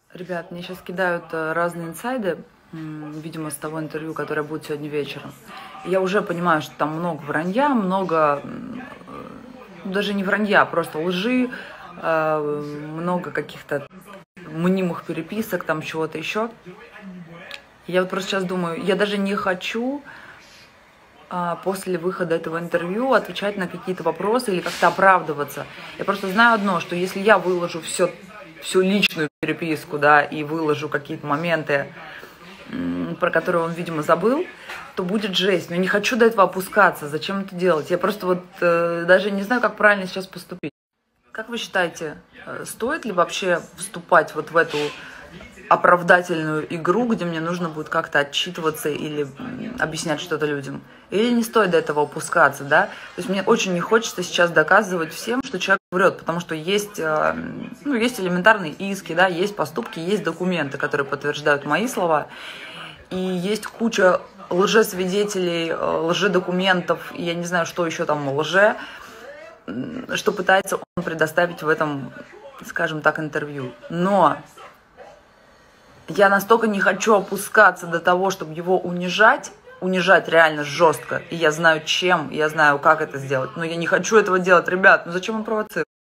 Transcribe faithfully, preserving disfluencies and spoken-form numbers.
Ребят, мне сейчас кидают э, разные инсайды, м, видимо, с того интервью, которое будет сегодня вечером. И я уже понимаю, что там много вранья, много, м, э, даже не вранья, просто лжи, э, много каких-то мнимых переписок, там чего-то еще. Я вот просто сейчас думаю, я даже не хочу а, после выхода этого интервью отвечать на какие-то вопросы или как-то оправдываться. Я просто знаю одно, что если я выложу все, всю личную переписку, да, и выложу какие-то моменты, м, про которые он, видимо, забыл, то будет жесть. Но я не хочу до этого опускаться. Зачем это делать? Я просто вот э, даже не знаю, как правильно сейчас поступить. Как вы считаете, э, стоит ли вообще вступать вот в эту оправдательную игру, где мне нужно будет как-то отчитываться или м, объяснять что-то людям? Или не стоит до этого опускаться, да? То есть мне очень не хочется сейчас доказывать всем, что человек врет, потому что есть, э, ну, есть элементарные иски, да, есть поступки, есть документы, которые подтверждают мои слова, и есть куча лжесвидетелей, э, лжедокументов, и я не знаю, что еще там лже, м, что пытается он предоставить в этом, скажем так, интервью. Но я настолько не хочу опускаться до того, чтобы его унижать, унижать реально жестко. И я знаю чем, и я знаю, как это сделать. Но я не хочу этого делать, ребят. Ну зачем он провоцирует?